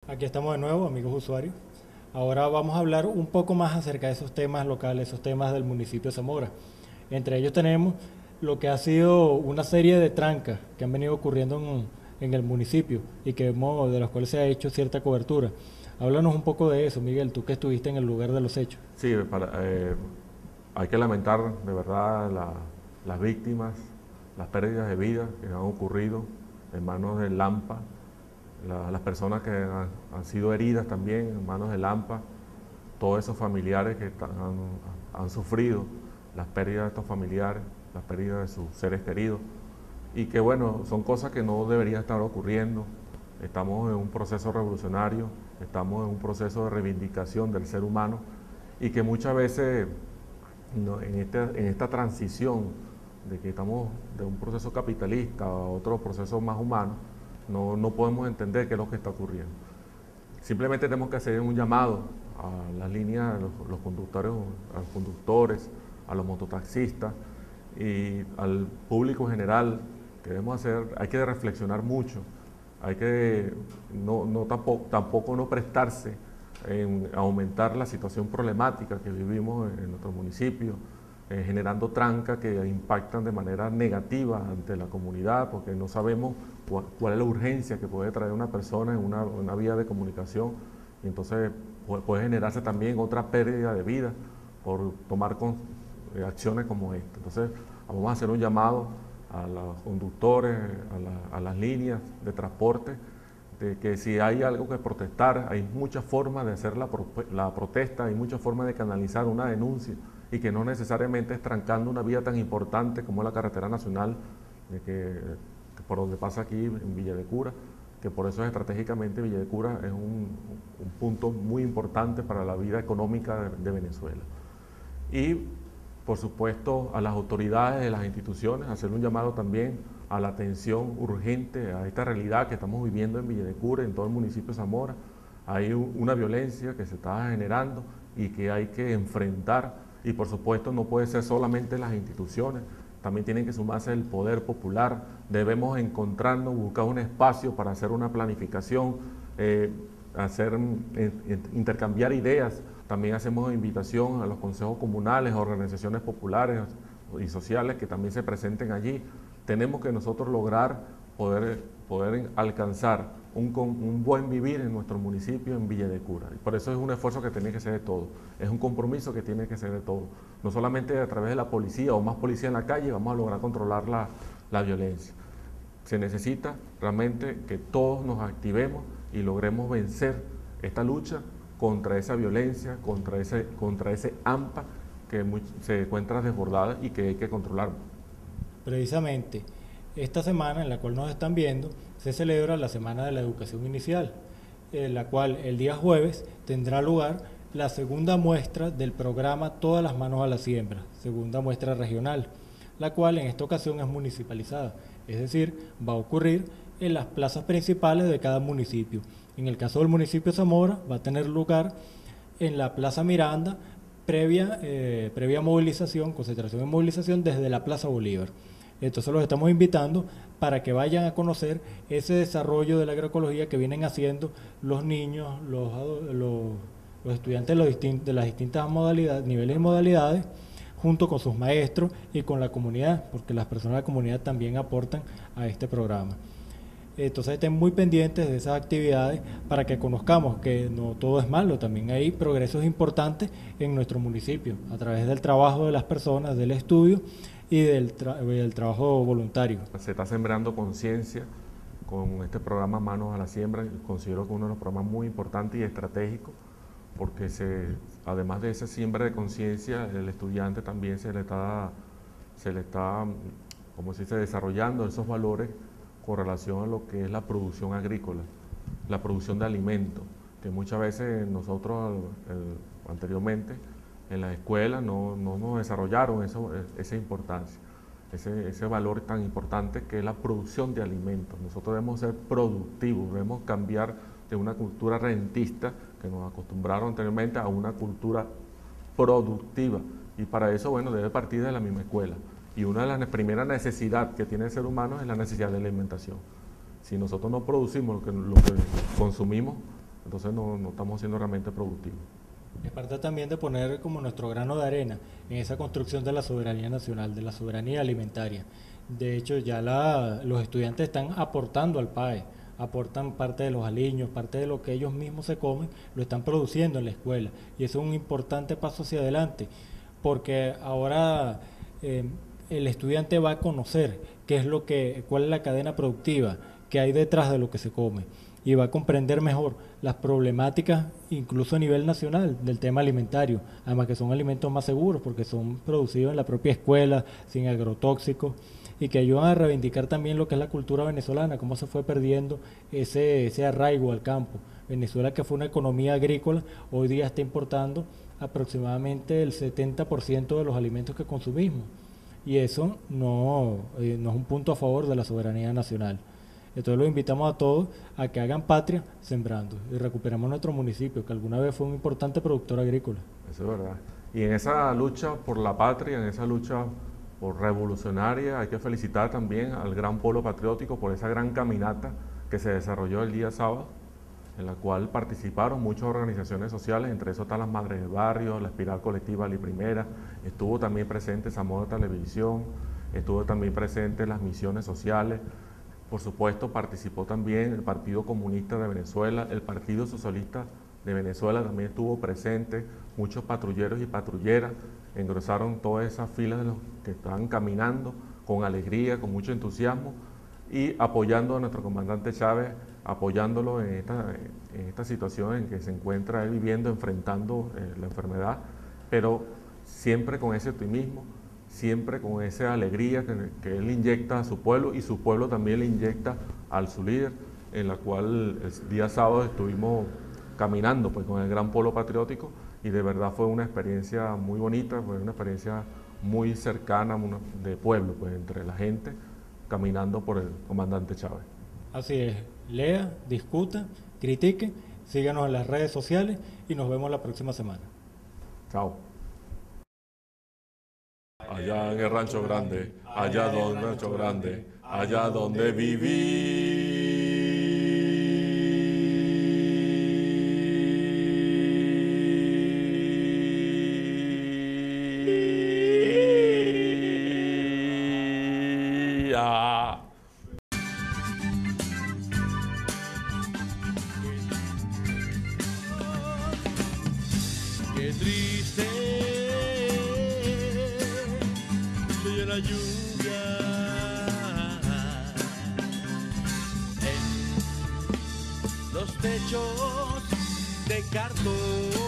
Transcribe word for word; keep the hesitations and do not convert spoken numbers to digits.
Aquí estamos de nuevo, amigos usuarios. Ahora vamos a hablar un poco más acerca de esos temas locales, esos temas del municipio de Zamora. Entre ellos tenemos lo que ha sido una serie de trancas que han venido ocurriendo en, en el municipio y que hemos, de las cuales se ha hecho cierta cobertura. Háblanos un poco de eso, Miguel, tú que estuviste en el lugar de los hechos. Sí, para, eh, hay que lamentar de verdad la- las víctimas, las pérdidas de vida que han ocurrido en manos del Lampa, la- las personas que han, han sido heridas también en manos del Lampa, todos esos familiares que ta- han, han sufrido las pérdidas de estos familiares, las pérdidas de sus seres queridos, y que bueno, son cosas que no deberían estar ocurriendo. Estamos en un proceso revolucionario, estamos en un proceso de reivindicación del ser humano y que muchas veces no, en, este, en esta transición de que estamos de un proceso capitalista a otro proceso más humano, no, no podemos entender qué es lo que está ocurriendo. Simplemente tenemos que hacer un llamado a las líneas, a los, los conductores, a los conductores, a los mototaxistas y al público en general que debemos hacer, hay que reflexionar mucho, hay que no, no tampoco, tampoco no prestarse en aumentar la situación problemática que vivimos en, en nuestro municipio, eh, generando trancas que impactan de manera negativa ante la comunidad, porque no sabemos cuál, cuál es la urgencia que puede traer una persona en una, una vía de comunicación, y entonces puede, puede generarse también otra pérdida de vida por tomar con, eh, acciones como esta. Entonces vamos a hacer un llamado a los conductores, a, la, a las líneas de transporte, de que si hay algo que protestar, hay muchas formas de hacer la, pro, la protesta, hay muchas formas de canalizar una denuncia y que no necesariamente es trancando una vía tan importante como la carretera nacional, de que, que por donde pasa aquí en Villa de Cura, que por eso estratégicamente Villa de Cura es un, un punto muy importante para la vida económica de, de Venezuela. Y por supuesto a las autoridades de las instituciones, hacer un llamado también a la atención urgente a esta realidad que estamos viviendo en Villa de Cura, en todo el municipio de Zamora. Hay una violencia que se está generando y que hay que enfrentar, y por supuesto no puede ser solamente las instituciones, también tienen que sumarse el poder popular. Debemos encontrarnos, buscar un espacio para hacer una planificación, eh, hacer, eh, intercambiar ideas. También hacemos invitación a los consejos comunales, organizaciones populares y sociales que también se presenten allí. Tenemos que nosotros lograr poder, poder alcanzar un, un buen vivir en nuestro municipio, en Villa de Cura. Y por eso es un esfuerzo que tiene que ser de todos, es un compromiso que tiene que ser de todos. No solamente a través de la policía o más policía en la calle vamos a lograr controlar la, la violencia. Se necesita realmente que todos nos activemos y logremos vencer esta lucha contra esa violencia, contra ese, contra ese AMPA que muy, se encuentra desbordada y que hay que controlar. Precisamente, esta semana en la cual nos están viendo, se celebra la Semana de la Educación Inicial, en la cual el día jueves tendrá lugar la segunda muestra del programa Todas las manos a la siembra, segunda muestra regional, la cual en esta ocasión es municipalizada, es decir, va a ocurrir en las plazas principales de cada municipio. En el caso del municipio de Zamora va a tener lugar en la Plaza Miranda, previa, eh, previa movilización, concentración y movilización desde la Plaza Bolívar. Entonces los estamos invitando para que vayan a conocer ese desarrollo de la agroecología que vienen haciendo los niños, los, los, los estudiantes de, los distin de las distintas modalidades, niveles y modalidades, junto con sus maestros y con la comunidad, porque las personas de la comunidad también aportan a este programa. Entonces estén muy pendientes de esas actividades para que conozcamos que no todo es malo, también hay progresos importantes en nuestro municipio a través del trabajo de las personas, del estudio y del, tra del trabajo voluntario. Se está sembrando conciencia con este programa Manos a la Siembra, considero que uno de los programas muy importantes y estratégicos, porque se, además de esa siembra de conciencia, el estudiante también se le está, se le está como se dice, desarrollando esos valores con relación a lo que es la producción agrícola, la producción de alimentos, que muchas veces nosotros el, anteriormente en las escuelas no, no nos desarrollaron eso, esa importancia, ese, ese valor tan importante que es la producción de alimentos. Nosotros debemos ser productivos, debemos cambiar de una cultura rentista que nos acostumbraron anteriormente a una cultura productiva, y para eso, bueno, debe partir de la misma escuela. Y una de las primeras necesidades que tiene el ser humano es la necesidad de alimentación. Si nosotros no producimos lo que, lo que consumimos, entonces no, no estamos siendo realmente productivos. Es parte también de poner como nuestro grano de arena en esa construcción de la soberanía nacional, de la soberanía alimentaria. De hecho, ya la, los estudiantes están aportando al P A E, aportan parte de los aliños, parte de lo que ellos mismos se comen, lo están produciendo en la escuela. Y eso es un importante paso hacia adelante, porque ahora eh, el estudiante va a conocer qué es lo que, cuál es la cadena productiva que hay detrás de lo que se come, y va a comprender mejor las problemáticas, incluso a nivel nacional, del tema alimentario, además que son alimentos más seguros porque son producidos en la propia escuela, sin agrotóxicos, y que ayudan a reivindicar también lo que es la cultura venezolana, cómo se fue perdiendo ese, ese arraigo al campo. Venezuela, que fue una economía agrícola, hoy día está importando aproximadamente el setenta por ciento de los alimentos que consumimos, y eso no, eh, no es un punto a favor de la soberanía nacional. Entonces los invitamos a todos a que hagan patria sembrando y recuperemos nuestro municipio, que alguna vez fue un importante productor agrícola. Eso es verdad. Y en esa lucha por la patria, en esa lucha por revolucionaria, hay que felicitar también al Gran Polo Patriótico por esa gran caminata que se desarrolló el día sábado, en la cual participaron muchas organizaciones sociales, entre eso están las Madres del Barrio, la Espiral Colectiva Ali Primera, estuvo también presente Zamora Televisión, estuvo también presente las misiones sociales. Por supuesto, participó también el Partido Comunista de Venezuela, el Partido Socialista de Venezuela también estuvo presente, muchos patrulleros y patrulleras engrosaron todas esas filas de los que estaban caminando con alegría, con mucho entusiasmo y apoyando a nuestro comandante Chávez, apoyándolo en esta, en esta situación en que se encuentra él viviendo, enfrentando eh, la enfermedad, pero siempre con ese optimismo, siempre con esa alegría que, que él inyecta a su pueblo y su pueblo también le inyecta a su líder, en la cual el día sábado estuvimos caminando pues, con el Gran Polo Patriótico y de verdad fue una experiencia muy bonita, fue una experiencia muy cercana de pueblo, pues entre la gente caminando por el comandante Chávez. Así es, lea, discuta, critique, síganos en las redes sociales y nos vemos la próxima semana. Chao. Allá en el Rancho Grande, allá donde el Rancho Grande, allá donde vivía. Qué triste soy la lluvia en los techos de cartón.